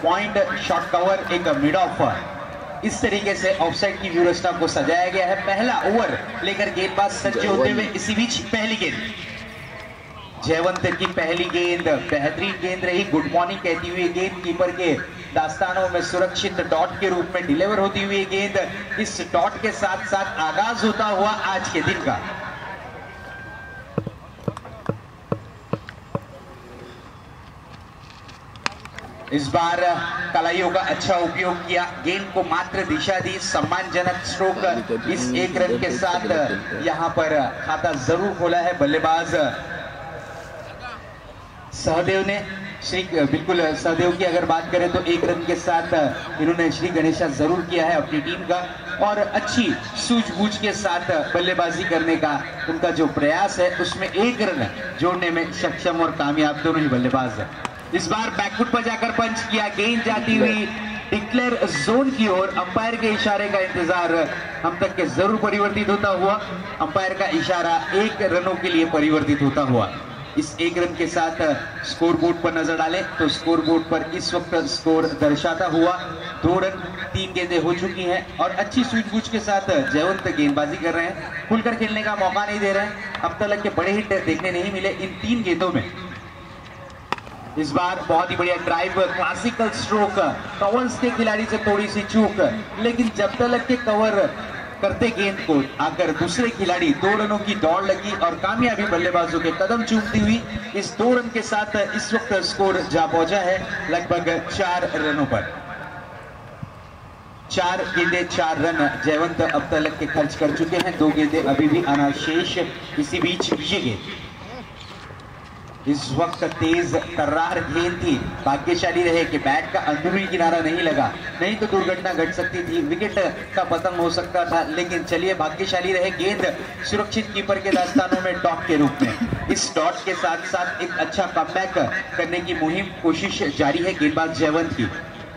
Point shot cover, एक mid off, इस तरीके से ऑफसाइड की व्यवस्था को सजाया गया है। पहला ओवर लेकर गेंदबाज सज्ज होते हुए इसी बीच पहली गेंद, जयवंत की पहली गेंद बेहतरीन गेंद रही। गुड मॉर्निंग कहती हुई गेंद कीपर के दास्तानों में सुरक्षित डॉट के रूप में डिलीवर होती हुई गेंद, इस डॉट के साथ साथ आगाज होता हुआ आज के दिन का। इस बार कलाइयों का अच्छा उपयोग किया, गेंद को मात्र दिशा दी, सम्मानजनक स्ट्रोक इस एक रन के साथ यहां पर खाता जरूर खोला है बल्लेबाज सहदेव ने। बिल्कुल सहदेव की अगर बात करें तो एक रन के साथ इन्होंने श्री गणेशा जरूर किया है अपनी टीम का, और अच्छी सूझबूझ के साथ बल्लेबाजी करने का उनका जो प्रयास है उसमें एक रन जोड़ने में सक्षम और कामयाब दोनों ही बल्लेबाज है। इस बार बैकफुट पर जाकर पंच किया, गेंद जाती हुई डिक्लेयर जोन की ओर, अंपायर के इशारे का इंतजार हम तक के जरूर परिवर्तित होता हुआ, अंपायर का इशारा 1 रनों के लिए परिवर्तित होता हुआ। इस 1 रन के साथ स्कोर बोर्ड पर नजर डालें तो स्कोर बोर्ड पर इस वक्त स्कोर दर्शाता हुआ 2 रन, 3 गेंदें हो चुकी हैं और अच्छी सूझबूझ के साथ जयवंत गेंदबाजी कर रहे हैं, खुलकर खेलने का मौका नहीं दे रहे हैं। अब तक के बड़े हिट देखने नहीं मिले इन 3 गेंदों में। इस बार बहुत ही बढ़िया ड्राइव, क्लासिकल स्ट्रोक, कवर्स के खिलाड़ी से थोड़ी सी चूक, लेकिन जब तक के कवर करते गेंद को आकर दूसरे खिलाड़ी 2 रनों की दौड़ लगी और कामयाबी बल्लेबाजों के कदम चूमती हुई इस 2 रन के साथ इस वक्त स्कोर जा पहुंचा है लगभग 4 रनों पर। 4 गेंदें 4 रन जयवंत अब तक के खर्च कर चुके हैं, 2 गेंदें अभी भी आना शेष। इसी बीच ये गेंद इस वक्त तेज तर्रार गेंद थी, भाग्यशाली रहे कि बैट का अंदरूनी किनारा नहीं लगा, नहीं तो दुर्घटना घट सकती थी, विकेट का पतन हो सकता था। लेकिन चलिए भाग्यशाली रहे, गेंद सुरक्षित कीपर के दास्तानों में डॉट के रूप में। इस डॉट के साथ साथ एक अच्छा कमबैक करने की मुहिम कोशिश जारी है गेंदबाज जयवंत की।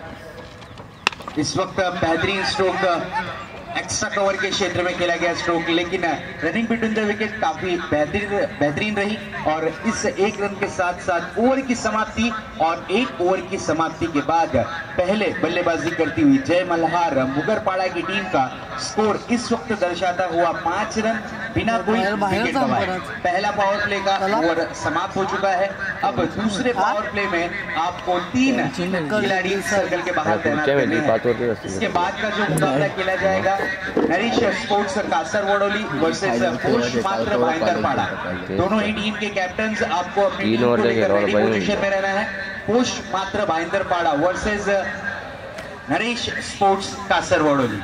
इस वक्त बेहतरीन स्ट्रोक एक्स्ट्रा कवर के क्षेत्र में खेला गया स्ट्रोक, लेकिन रनिंग बिटवीन द विकेट काफी बेहतरीन रही और इस 1 रन के साथ साथ ओवर की समाप्ति और 1 ओवर की समाप्ति के बाद पहले बल्लेबाजी करती हुई जय मल्हार मुगरपाड़ा की टीम का स्कोर इस वक्त दर्शाता हुआ 5 रन बिना कोई विकेट गंवाए। पहला पावर प्ले का ओवर समाप्त हो चुका है। अब दूसरे पावर प्ले में आपको 3 खिलाड़ी सर्कल के बाहर तैनात करने हैं। इसके बाद का जो मुकाबला खेला जाएगा नरेश स्पोर्ट्स कासरवडोली वर्सेस पोष मात्र भाईंदरपाड़ा। दोनों ही टीम के कैप्टन आपको अपनी टीम को लेकर रेडी पोजीशन में रहना है। पोष मात्र Bhayandarpada versus Naresh sports Kasarvadavli.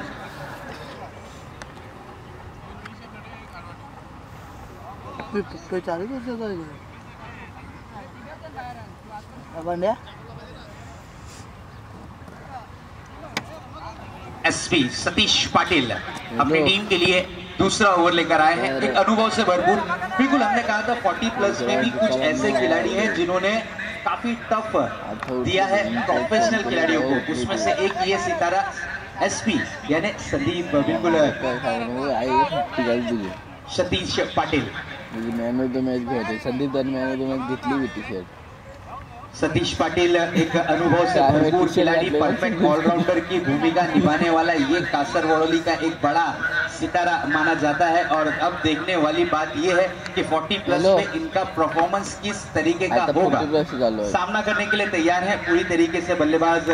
SP Satish Patil अपनी टीम के लिए दूसरा ओवर लेकर आए हैं, एक अनुभव से भरपूर। बिल्कुल हमने कहा था 40+ में भी कुछ ऐसे खिलाड़ी हैं जिन्होंने काफी टफ दिया है प्रोफेशनल खिलाड़ियों को, उसमें से एक ये सितारा एसपी यानी संदीप, बिल्कुल सतीश पाटिल। सतीश पाटिल एक अनुभव से भरपूर खिलाड़ी, परफेक्ट ऑलराउंडर की भूमिका निभाने वाला ये कासरवडोली का एक बड़ा सितारा माना जाता है। और अब देखने वाली बात ये है कि 40+ में इनका परफॉर्मेंस किस तरीके का होगा। सामना करने के लिए तैयार है पूरी तरीके से बल्लेबाज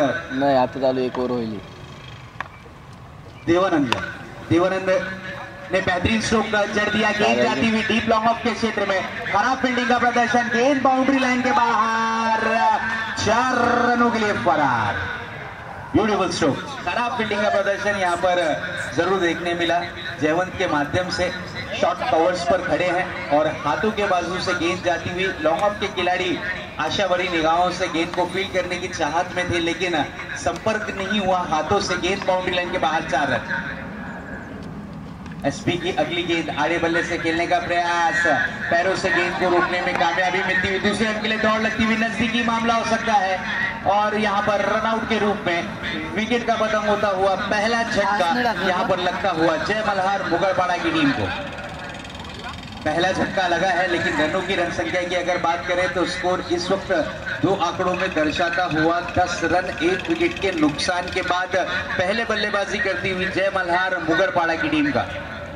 देवानंद ने बेहतरीन स्ट्रोक जड़ दिया, गेंद जाती हुई डीप लॉन्ग ऑफ के क्षेत्र में, खराब फील्डिंग का प्रदर्शन, गेंद बाउंड्री लाइन के बाहर, 4 रनों के लिए फरार। ब्यूटीफुल स्ट्रोक, खराब फील्डिंग का प्रदर्शन यहां पर जरूर देखने मिला। जयवंत के माध्यम से शॉर्ट कवर्स पर खड़े हैं और हाथों के बाजू से गेंद जाती हुई, लॉन्ग ऑफ के खिलाड़ी आशा भरी निगाहों से गेंद को फील्ड करने की चाहत में थे, लेकिन संपर्क नहीं हुआ हाथों से, गेंद बाउंड्री लाइन के बाहर, 4 रन। एसपी की अगली गेंद आड़े बल्ले से खेलने का प्रयास, पैरों से गेंद को रोकने में कामयाबी मिलती हुई, दूसरे रन के लिए दौड़ लगती हुई, नजदीकी मामला हो सकता है और यहां पर रनआउट के रूप में विकेट का पतन होता हुआ पहला झटका यहां पर लगता हुआ जय मल्हार मुगलपाड़ा की टीम को। पहला झटका लगा है, लेकिन रनों की रन संख्या की अगर बात करें तो स्कोर इस वक्त 2 आंकड़ों में दर्शाता हुआ 10 रन 1 विकेट के नुकसान के बाद पहले बल्लेबाजी करती हुई जय मल्हार मुगरपाड़ा की टीम का।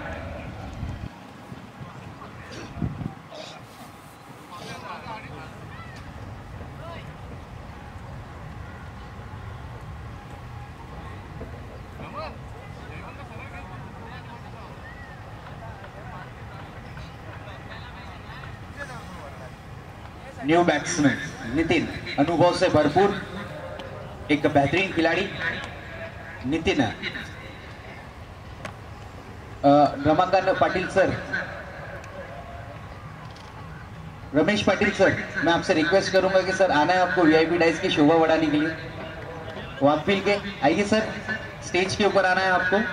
न्यू बैट्समैन नितिन, अनुभव से भरपूर एक बेहतरीन खिलाड़ी नितिन। रमाकांत पाटिल सर, रमेश पाटिल सर, मैं आपसे रिक्वेस्ट करूंगा कि सर आना है आपको वीआईपी डाइस की शोभा बढ़ाने के लिए। वाकफिल के आइए सर, स्टेज के ऊपर आना है आपको।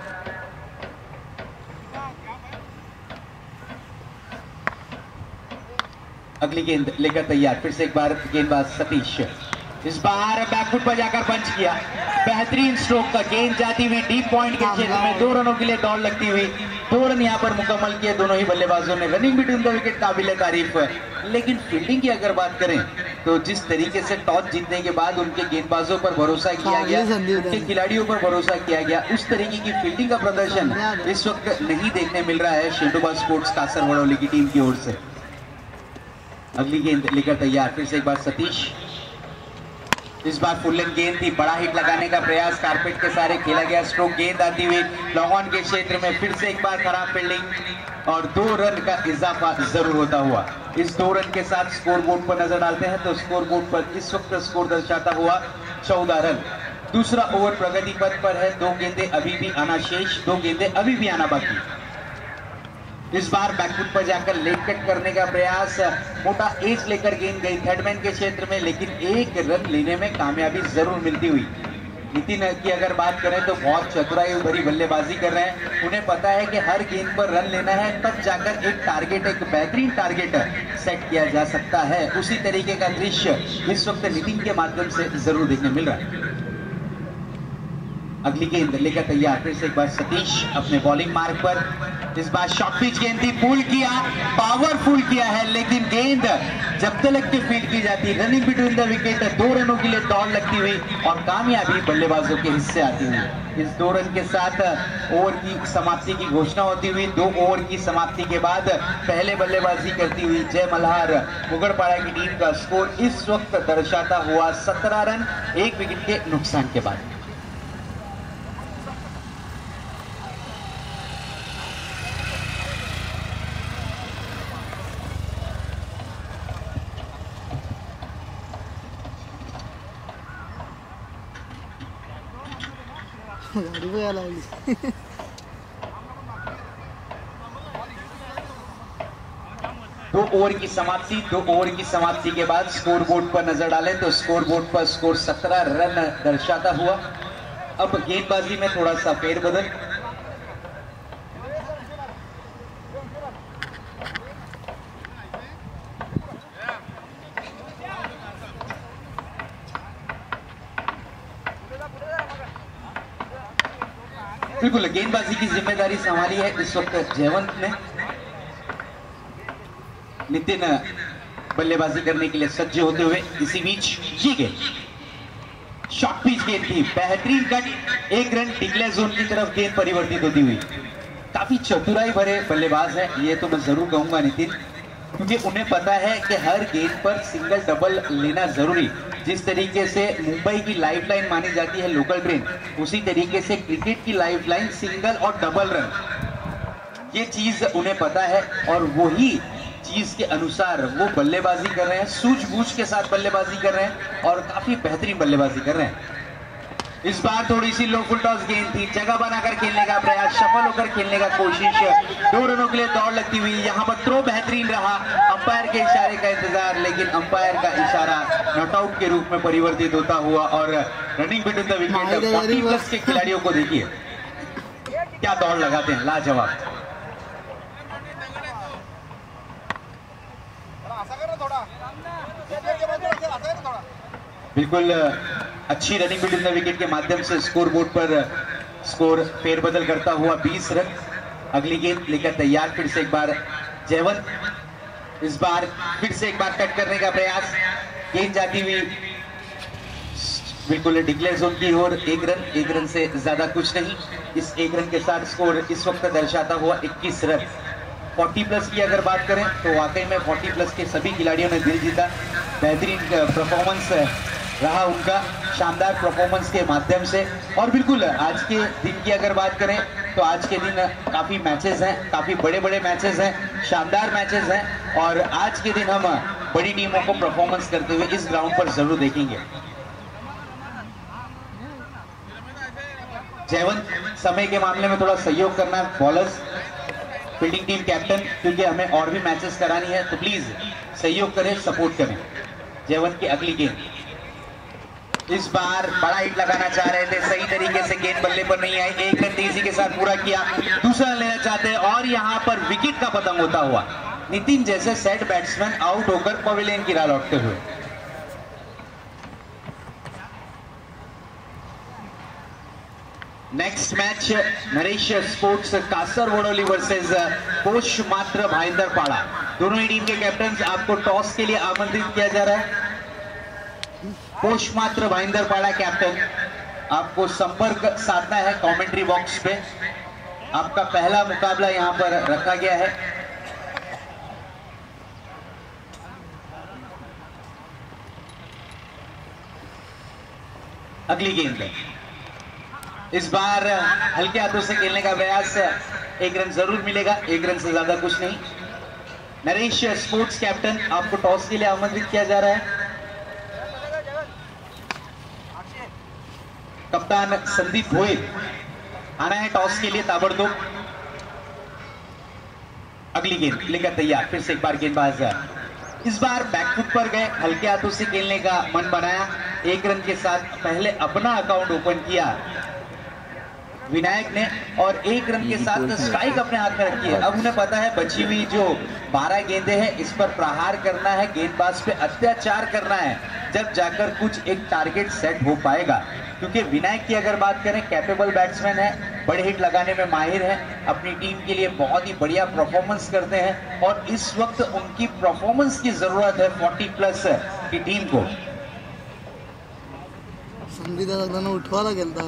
अगली गेंद लेकर तैयार, फिर से एक बार गेंदबाज सतीश, इस बार बैकफुट पर जाकर पंच किया, बेहतरीन स्ट्रोक का गेंद जाती हुई डीप पॉइंट के क्षेत्र में 2 रनों के लिए दौड़ लगती हुई 2 रन यहां पर मुकम्मल किए दोनों ही बल्लेबाजों ने। रनिंग बिटवीन द विकेट काबिल तारीफ, लेकिन फील्डिंग की अगर बात करें तो जिस तरीके से टॉस जीतने के बाद उनके गेंदबाजों पर भरोसा किया गया, उनके खिलाड़ियों पर भरोसा किया गया, उस तरीके की फील्डिंग का प्रदर्शन इस वक्त नहीं देखने मिल रहा है शेंडोबा स्पोर्ट्स कासर वड़ौली की टीम की ओर से। अगली गेंद लेकर तैयार, फिर से एक बार सतीश, इस बार फुल लेंथ गेंद थी, बड़ा हिट लगाने का प्रयास कारपेट के सारे खेला गया स्ट्रोक, गेंद आती हुई लॉन्ग ऑन के क्षेत्र में फिर से एक बार खराब फील्डिंग और 2 रन का इजाफा जरूर होता हुआ। इस 2 रन के साथ स्कोर बोर्ड पर नजर डालते हैं तो स्कोर बोर्ड पर इस वक्त स्कोर दर्शाता हुआ 14 रन। दूसरा ओवर प्रगति पथ पर है, 2 गेंदें अभी भी आना शेष, 2 गेंदें अभी भी आना बाकी। इस बार बैकफुट पर जाकर लेग कट करने का प्रयास, मोटा एज लेकर गेंद गई थर्डमैन के क्षेत्र में, लेकिन 1 रन लेने में कामयाबी जरूर मिलती हुई। नितिन की अगर बात करें तो बहुत चतुराई भरी बल्लेबाजी कर रहे हैं, उन्हें पता है कि हर गेंद पर रन लेना है, तब जाकर एक टारगेट, एक बेहतरीन टारगेट सेट किया जा सकता है। उसी तरीके का दृश्य इस वक्त नितिन के माध्यम से जरूर देखने मिल रहा है। अगली गेंद लेकर तैयार, फिर से एक बार सतीश अपने बॉलिंग मार्ग पर, इस बार शॉर्ट पिच गेंद थी, पुल किया, पावरफुल किया है, लेकिन गेंद जब तक के फील्ड की जाती, रनिंग बिटवीन द विकेट, 2 रनों के लिए दौड़ लगती हुई और कामयाबी बल्लेबाजों के हिस्से आती हुई। इस 2 रन के साथ ओवर की समाप्ति की घोषणा होती हुई। 2 ओवर की समाप्ति के बाद पहले बल्लेबाजी करती हुई जय मल्हार मुगरपाड़ा की टीम का स्कोर इस वक्त दर्शाता हुआ 17 रन 1 विकेट के नुकसान के बाद। गाड़ी पे आला है। 2 ओवर की समाप्ति, 2 ओवर की समाप्ति के बाद स्कोर बोर्ड पर नजर डालें तो स्कोर बोर्ड पर स्कोर 17 रन दर्शाता हुआ। अब गेंदबाजी में थोड़ा सा फेरबदल, बिल्कुल गेंदबाजी की जिम्मेदारी संभाली है इस वक्त जयवंत ने। नितिन बल्लेबाजी करने के लिए सज्ज होते हुए, इसी बीच ये गेंद शॉर्ट पिच गेंद थी, बेहतरीन कट, 1 रन डिक्लेयर जोन की तरफ गेंद परिवर्तित होती हुई। काफी चतुराई भरे बल्लेबाज है ये तो मैं जरूर कहूंगा नितिन, क्योंकि उन्हें पता है कि हर गेंद पर सिंगल डबल लेना जरूरी। जिस तरीके से मुंबई की लाइफलाइन मानी जाती है लोकल ट्रेन, उसी तरीके से क्रिकेट की लाइफलाइन सिंगल और डबल रन, ये चीज उन्हें पता है और वही चीज के अनुसार वो बल्लेबाजी कर रहे हैं, सूझबूझ के साथ बल्लेबाजी कर रहे हैं और काफी बेहतरीन बल्लेबाजी कर रहे हैं। इस बार थोड़ी सी लो फुल टॉस गेंद थी, जगह बनाकर खेलने का प्रयास, सफल होकर खेलने का कोशिश, 2 रनों के लिए दौड़ लगती हुई। यहां पर थ्रो बेहतरीन रहा, अंपायर के इशारे का इंतजार, लेकिन अंपायर का इशारा नॉट आउट के रूप में परिवर्तित होता हुआ और रनिंग बिटवीन द विकेट 40+ के खिलाड़ियों को देखिए क्या दौड़ लगाते हैं, लाजवाब। बिल्कुल अच्छी रनिंग बिटवीन द विकेट के माध्यम से स्कोर बोर्ड पर स्कोर फेरबदल करता हुआ 20 रन। अगली गेंद लेकर तैयार, फिर से एक बार जयवंत इस बार फिर से एक बार कट करने का प्रयास, गेंद जाती हुई बिल्कुल डिक्लेयर जोन की ओर। एक रन से ज्यादा कुछ नहीं। इस एक रन के साथ स्कोर इस वक्त दर्शाता हुआ 21 रन। 40 प्लस की अगर बात करें तो वाकई में 40 प्लस के सभी खिलाड़ियों ने दिल जीता। बेहतरीन परफॉर्मेंस रहा उनका, शानदार परफॉर्मेंस के माध्यम से। और बिल्कुल आज के दिन की अगर बात करें तो आज के दिन काफी मैचेस हैं, काफी बड़े बड़े मैचेस हैं, शानदार मैचेस हैं। और आज के दिन हम बड़ी टीमों को परफॉर्मेंस करते हुए इस ग्राउंड पर जरूर देखेंगे। जयवंत, समय के मामले में थोड़ा सहयोग करना है बॉलर्स, फील्डिंग टीम कैप्टन, क्योंकि हमें और भी मैचेस करानी है, तो प्लीज सहयोग करें, सपोर्ट करें। जयवंत की अगली गेंद इस बार बड़ा हिट लगाना चाह रहे थे, सही तरीके से गेंद बल्ले पर नहीं आई। एक रन तेजी के साथ पूरा किया, दूसरा लेना चाहते हैं और यहां पर विकेट का पतंग होता हुआ नितिन जैसे सेट बैट्समैन आउट होकर पवेलियन की राह लौटते हुए। Next match Naresh sports Kasarvadavli versus पोष मात्र भाईंदरपाड़ा। दोनों ही टीम के कैप्टन आपको टॉस के लिए आमंत्रित किया जा रहा है। पोष मात्र भाईंदरपाड़ा कैप्टन, आपको संपर्क साधना है कमेंट्री बॉक्स पे। आपका पहला मुकाबला यहां पर रखा गया है। अगली गेंद इस बार हल्के हाथों से खेलने का प्रयास, एक रन जरूर मिलेगा, एक रन से ज्यादा कुछ नहीं। नरेश स्पोर्ट्स कैप्टन, आपको टॉस के लिए आमंत्रित किया जा रहा है। कप्तान संदीप भोयल आना है टॉस के लिए ताबड़तोड़। अगली गेंद लेकर तैयार, फिर से एक बार गेंदबाज इस बार बैकफुट पर गए, हल्के हाथों से खेलने का मन बनाया। एक रन के साथ पहले अपना अकाउंट ओपन किया विनायक ने और एक रन के साथ स्ट्राइक अपने हाथ में रखी है। अब उन्हें पता है बची हुई जो 12 गेंदें हैं इस पर प्रहार करना है, गेंदबाज पे अत्याचार करना है, जब जाकर कुछ एक टारगेट सेट हो पाएगा। क्योंकि विनायक की अगर बात करें, कैपेबल बैट्समैन है, बड़े हिट लगाने में माहिर है, अपनी टीम के लिए बहुत ही बढ़िया परफॉर्मेंस करते हैं और इस वक्त उनकी परफॉर्मेंस की जरूरत है 40 प्लस की टीम को। संविधान उठवा गेलता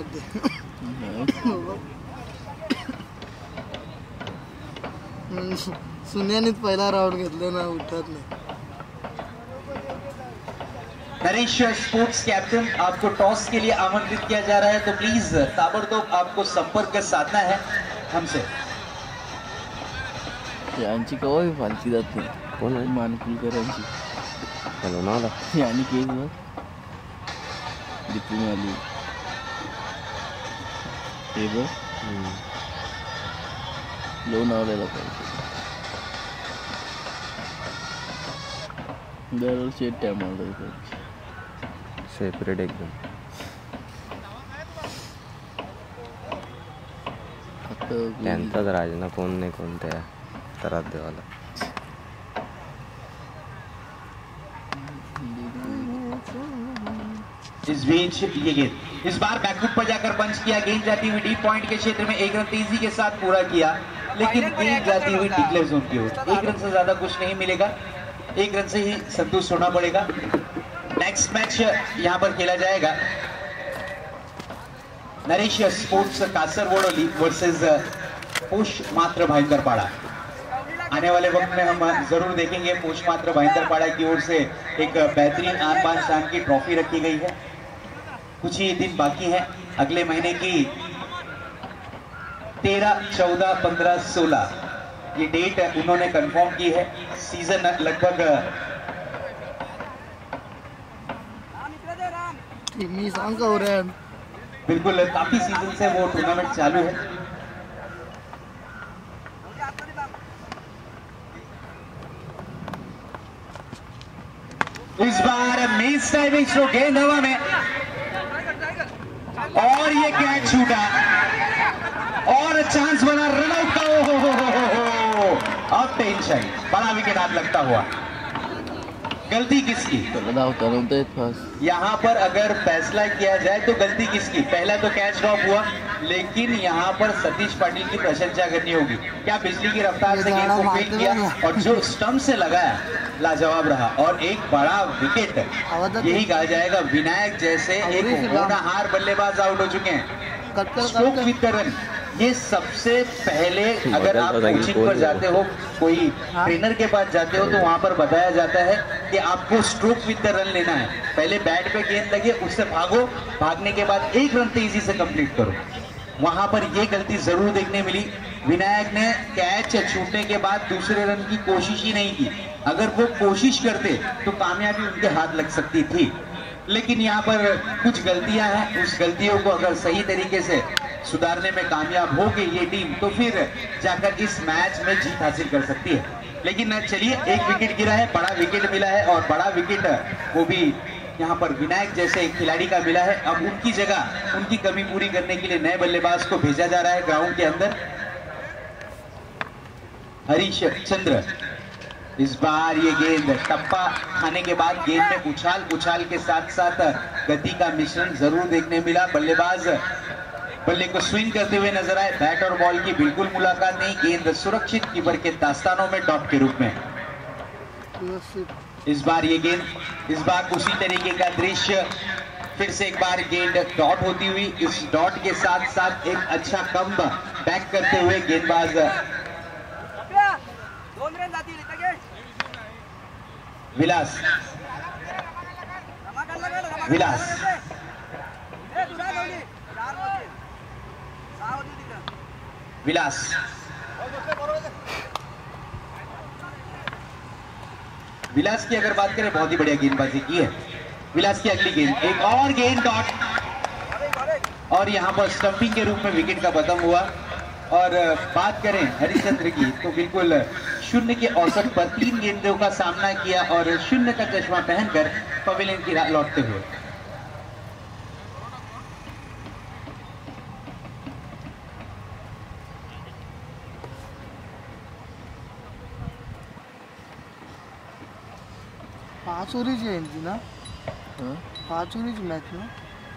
सुन्यानीच पहिला राउंड घेतले ना, उठत नाही। नरेश स्पोर्ट्स कैप्टन, आपको टॉस के लिए आमंत्रित किया जा रहा है, तो प्लीज ताबड़तोड़ आपको संपर्क साधना है हमसे। यांची कवा फालती जाते कोण मानकुलकर यांची हॅलो नाला यानी केस मग डिप्लोमा आली हे बघ लोन आवलेला पाहिजे दरवर्षी टाइम आवलेला पाहिजे सेपरेट एकदम त्यांचाच राज ना, कोण नाही कोणत्या तरात देवाला। इस बीच ये गेंद इस बार बैकफुट पर जाकर पंच किया, गेंद जाती हुई डीप पॉइंट के क्षेत्र में, एक रन तेजी के साथ पूरा किया, लेकिन गेंद जाती हुई डिक्लेयर जोन की ओर। एक रन से ज्यादा कुछ नहीं मिलेगा, एक रन से ही संतुष्ट होना पड़ेगा। नेक्स्ट मैच यहां पर खेला जाएगा नरेश स्पोर्ट्स कासरगोडोली वर्सेस पोष मात्र भाईंदरपाड़ा। आने वाले वक्त में हम जरूर देखेंगे पोष मात्र भाईंदरपाड़ा की ओर से एक बेहतरीन आन बान शान की ट्रॉफी रखी गई है। कुछ ही दिन बाकी है, अगले महीने की 13, 14, 15, 16 ये डेट उन्होंने कंफर्म की है। सीजन लगभग हो रहा है, बिल्कुल काफी सीजन से वो टूर्नामेंट चालू है। इस बार मेस टाइमिंग थ्रो, गेंद हवा में और ये कैच छूटा और चांस बना रन आउट का। अब टेंशन, बड़ा विकेट हाथ लगता हुआ। गलती किसकी? यहां पर अगर फैसला किया जाए तो गलती किसकी? पहला तो कैच ड्रॉप हुआ, लेकिन यहाँ पर सतीश पाटिल की प्रशंसा करनी होगी। क्या बिजली की रफ्तार से गेंद को फेंक किया और जो स्टंप से लगाया लाजवाब रहा और एक बड़ा विकेट, यही कहा जाएगा विनायक जैसे एक होनहार बल्लेबाज आउट हो चुके हैं। स्ट्रोक विद द रन, ये सबसे पहले अगर आप कोचिंग पर जाते हो, कोई ट्रेनर के पास जाते हो, तो वहां पर बताया जाता है कि आपको स्ट्रोक विद द रन लेना है। पहले बैट पे गेंद लगे, उससे भागो, भागने के बाद एक रन तेजी से कंप्लीट करो। वहां पर ये गलती जरूर देखने मिली। विनायक ने कैच छूटने के बाद दूसरे रन की कोशिश ही नहीं की। अगर वो कोशिश करते तो कामयाबी उनके हाथ लग सकती थी, लेकिन यहाँ पर कुछ गलतियां हैं। उस गलतियों को अगर सही तरीके से सुधारने में कामयाब हो गई ये टीम, तो फिर जाकर इस मैच में जीत हासिल कर सकती है। लेकिन चलिए, एक विकेट गिरा है, बड़ा विकेट मिला है और बड़ा विकेट वो भी यहाँ पर विनायक जैसे एक खिलाड़ी का मिला है। अब उनकी जगह, उनकी कमी पूरी करने के लिए नए बल्लेबाज को भेजा जा रहा है ग्राउंड के अंदर। हरीश चंद्र, इस बार ये गेंद टप्पा खाने के बाद गेंद में उछाल के साथ साथ गति का मिश्रण जरूर देखने मिला। बल्लेबाज बल्ले को स्विंग करते हुए नजर आए। बैट और बॉल की बिल्कुल मुलाकात नहीं, गेंद सुरक्षित कीपर के दास्तानों में डॉट के रूप में। इस बार ये गेंद, इस बार उसी तरीके का दृश्य, फिर से एक बार गेंद डॉट होती हुई, इस डॉट के साथ साथ एक अच्छा कम बैक करते हुए गेंदबाज विलास विलास की अगर बात करें, बहुत ही बढ़िया गेंदबाजी की है विलास की। अगली गेंद, एक और गेंद डॉट और यहाँ पर स्टंपिंग के रूप में विकेट का पतन हुआ। और बात करें हरिश्चंद्र की, तो बिल्कुल शून्य के औसत पर 3 गेंदों का सामना किया और शून्य का चश्मा पहनकर पवेलियन की राह लौटते हुए। पाच ओव्हरीची आहे यांची ना, 5 ओव्हरीची मॅच ना,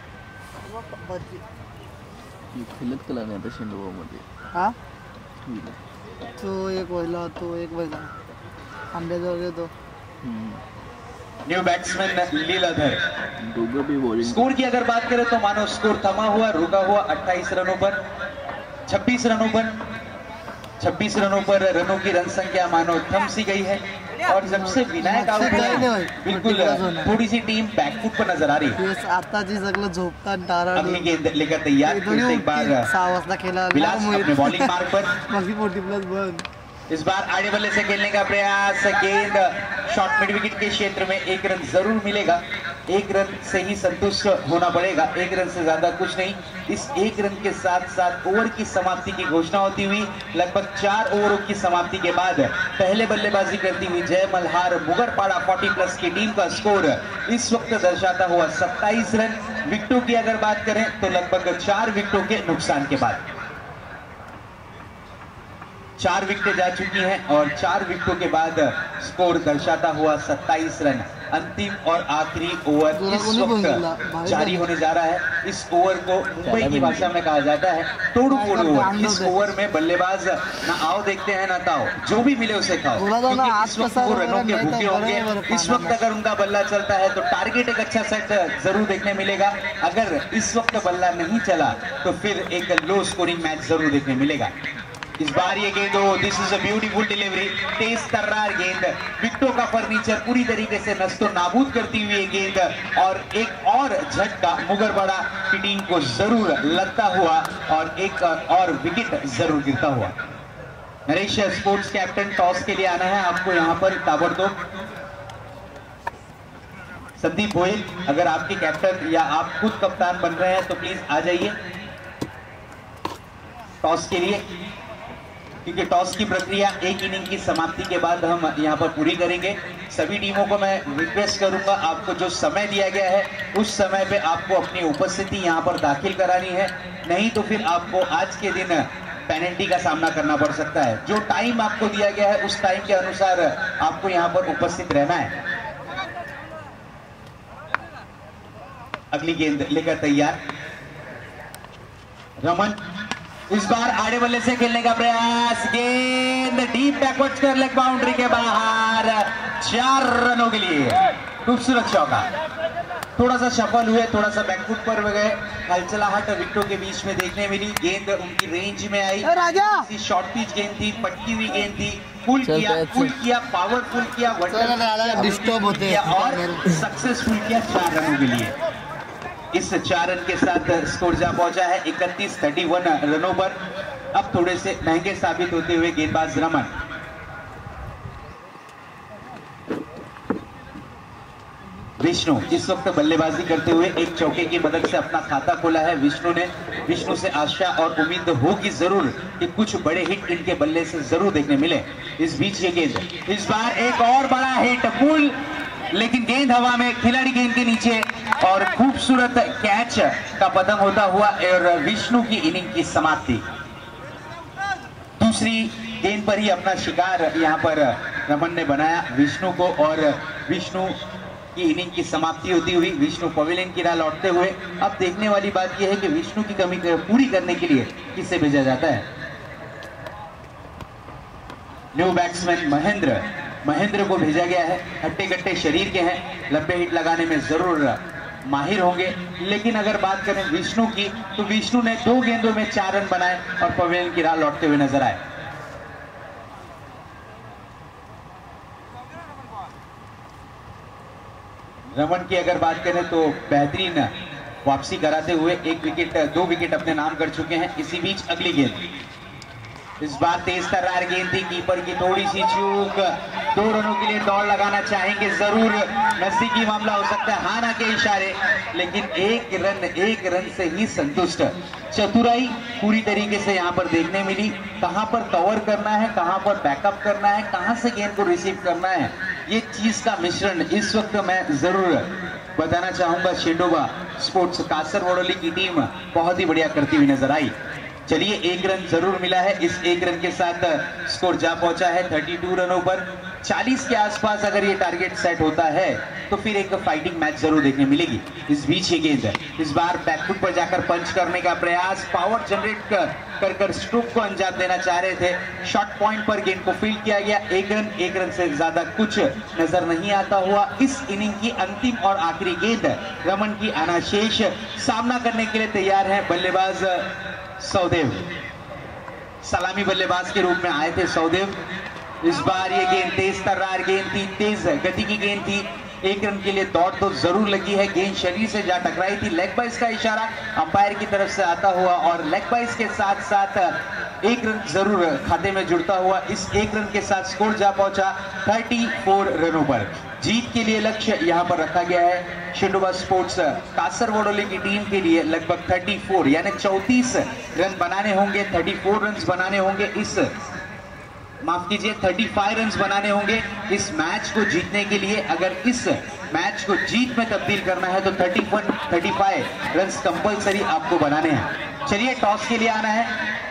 खेळत केला नाही आता शेंडोबामध्ये. हा तो एक व्हायला, तो एक व्हायला आंब्याजवळ येतो. New batsman Leeladhar. दोनों भी बॉलिंग। स्कोर की अगर बात करें तो मानो स्कोर थमा हुआ, रुका हुआ 28 रनों पर, 26 रनों पर, 26 रनों पर रनों की रन संख्या मानो थम सी गई है। और जब से विनायक आउट हुआ, बिल्कुल थोड़ी सी टीम बैकफुट पर नजर आ रही है। आताची सगळं झोपतात टारा. अगली गेंद लेकर तैयार, फिर से एक बार 6 वाजता खेळा विलास अपने बॉलिंग मार्क पर। मग 40+ बंद. इस बार आड़े बल्ले से खेलने का प्रयास, गेंद शॉर्ट मिड विकेट के क्षेत्र में, 1 रन जरूर मिलेगा। 1 रन से ही संतुष्ट होना पड़ेगा, 1 रन से ज्यादा कुछ नहीं। इस 1 रन के साथ साथ ओवर की समाप्ति की घोषणा होती हुई, लगभग 4 ओवरों की समाप्ति के बाद पहले बल्लेबाजी करती हुई जय मल्हार मुगरपाड़ा 40+ की टीम का स्कोर इस वक्त दर्शाता हुआ 27 रन। विकेटों की अगर बात करें तो लगभग 4 विकेटों के नुकसान के बाद 4 विकेटें जा चुकी हैं और 4 विकेटों के बाद स्कोर दर्शाता हुआ 27 रन। अंतिम और आखिरी ओवर इस वक्त जारी होने जा रहा है। इस ओवर को मुंबई की भाषा में कहा जाता है तोड़ू फोड़ू ओवर। इस ओवर में बल्लेबाज ना आओ देखते हैं ना ताओ, जो भी मिले उसे खाओ, क्योंकि इस वक्त वो रनों के भूखे होंगे। इस वक्त अगर उनका बल्ला चलता है तो टारगेट एक अच्छा सेट जरूर देखने मिलेगा। अगर इस वक्त बल्ला नहीं चला तो फिर एक लो स्कोरिंग मैच जरूर देखने मिलेगा। इस बार ये गेंद, this is a beautiful delivery, तेज तर्रार गेंद, विकेटों का फर्नीचर पूरी तरीके से नस्तो नाबूद करती हुई ये गेंद और एक और झटका मुगरपाड़ा की टीम को जरूर लगता हुआ और एक और विकेट जरूर गिरता हुआ। नरेश, स्पोर्ट्स कैप्टन, टॉस के लिए आना है आपको यहाँ पर ताबड़तोड़। संदीप गोयल, अगर आपके कैप्टन या आप खुद कप्तान बन रहे हैं तो प्लीज आ जाइए टॉस के लिए, क्योंकि टॉस की प्रक्रिया 1 इनिंग की समाप्ति के बाद हम यहाँ पर पूरी करेंगे। सभी टीमों को मैं रिक्वेस्ट करूंगा, आपको जो समय दिया गया है उस समय पे आपको अपनी उपस्थिति यहाँ पर दाखिल करानी है, नहीं तो फिर आपको आज के दिन पेनल्टी का सामना करना पड़ सकता है। जो टाइम आपको दिया गया है उस टाइम के अनुसार आपको यहाँ पर उपस्थित रहना है। अगली गेंद लेकर तैयार, रमन इस बार आड़े बल्ले से खेलने का प्रयास, गेंद डीप बैकवर्ड कर लेग बाउंड्री के बाहर, 4 रनों के लिए खूबसूरत चौका। थोड़ा सा सफल हुए, थोड़ा सा बैकफुट पर गए, हलचलाहट विकेटों के बीच में देखने मिली, गेंद उनकी रेंज में आई। शॉर्ट पिच गेंद थी, पटकी हुई गेंद थी, फुल किया, पावरफुल किया, डिस्टर्ब होते हैं और सक्सेसफुल किया 4 रनों के लिए। इस 4 रन के साथ स्कोर जा पहुंचा है 31 रनों पर। अब थोड़े से महंगे साबित होते हुए गेंदबाज रमन। विष्णु इस वक्त बल्लेबाजी करते हुए एक चौके की मदद से अपना खाता खोला है विष्णु से आशा और उम्मीद होगी जरूर कि कुछ बड़े हिट इनके बल्ले से जरूर देखने मिले। इस बीच ये गेंद, इस बार एक और बड़ा हिट, पुल, लेकिन गेंद हवा में, खिलाड़ी गेंद के नीचे और खूबसूरत कैच का पतन होता हुआ और विष्णु की इनिंग की समाप्ति। दूसरी गेंद पर ही अपना शिकार यहां पर रमन ने बनाया विष्णु को और विष्णु की इनिंग की समाप्ति होती हुई विष्णु पवेलियन की राह लौटते हुए। अब देखने वाली बात यह है कि विष्णु की कमी पूरी करने के लिए किसे भेजा जाता है। न्यू बैट्समैन महेंद्र को भेजा गया है। हट्टे-कट्टे शरीर के हैं, लंबे हिट लगाने में जरूर माहिर होंगे, लेकिन अगर बात करें विष्णु की तो विष्णु ने 2 गेंदों में 4 रन बनाए और पवेलियन की राह लौटते हुए नजर आए। रमन की अगर बात करें तो बेहतरीन वापसी कराते हुए 2 विकेट अपने नाम कर चुके हैं। इसी बीच अगली गेंद, इस बार तेज तर्रार गेंद थी, कीपर की थोड़ी सी चूक, 2 रनों के लिए दौड़ लगाना चाहेंगे जरूर, नजदीकी मामला हो सकता है, हाँ ना के इशारे, लेकिन एक रन से ही संतुष्ट। चतुराई पूरी तरीके से यहां पर देखने मिली, कहां पर कवर करना है, कहां पर बैकअप करना है, कहां से गेंद को रिसीव करना है, ये चीज का मिश्रण इस वक्त मैं जरूर बताना चाहूंगा। शेंडोबा स्पोर्ट्स कासरवडोली की टीम बहुत ही बढ़िया करती हुई नजर आई। चलिए 1 रन जरूर मिला है। इस 1 रन के साथ स्कोर जा पहुंचा है 32 रनों पर। 40 के आसपास अगर ये टारगेट सेट होता है तो फिर एक फाइटिंग मैच जरूर देखने मिलेगी। इस बीच ये गेंद, इस बार बैकफुट पर जाकर पंच करने का प्रयास, पावर जनरेट कर स्ट्रोक को अंजाम देना चाह रहे थे। शॉर्ट पॉइंट पर गेंद को फील्ड किया गया। 1 रन से ज्यादा कुछ नजर नहीं आता हुआ। इस इनिंग की अंतिम और आखिरी गेंद, रमन की आना शेष, सामना करने के लिए तैयार है बल्लेबाज सौदेव। सलामी बल्लेबाज के रूप में आए थे सौदेव। इस बार ये गेंद तेज तर्रार गेंद थी, तेज गति की गेंद थी। 1 रन के लिए दौड़ तो जरूर लगी है, गेंद शरीर से जा टकराई थी। लेग बाइस का इशारा अंपायर की तरफ से आता हुआ और लेग बाइस के साथ साथ 1 रन जरूर खाते में जुड़ता हुआ। इस 1 रन के साथ स्कोर जा पहुंचा 34 रनों पर। जीत के लिए लक्ष्य यहां पर रखा गया है शेंडोबा स्पोर्ट्स कासरवडोली की टीम के लिए लगभग 34 यानी 34 रन बनाने होंगे, 34 रन बनाने होंगे, माफ कीजिए 35 रन बनाने होंगे इस मैच को जीतने के लिए। अगर इस मैच को जीत में तब्दील करना है तो 35 रन कंपलसरी आपको बनाने हैं। चलिए टॉस के लिए आना है।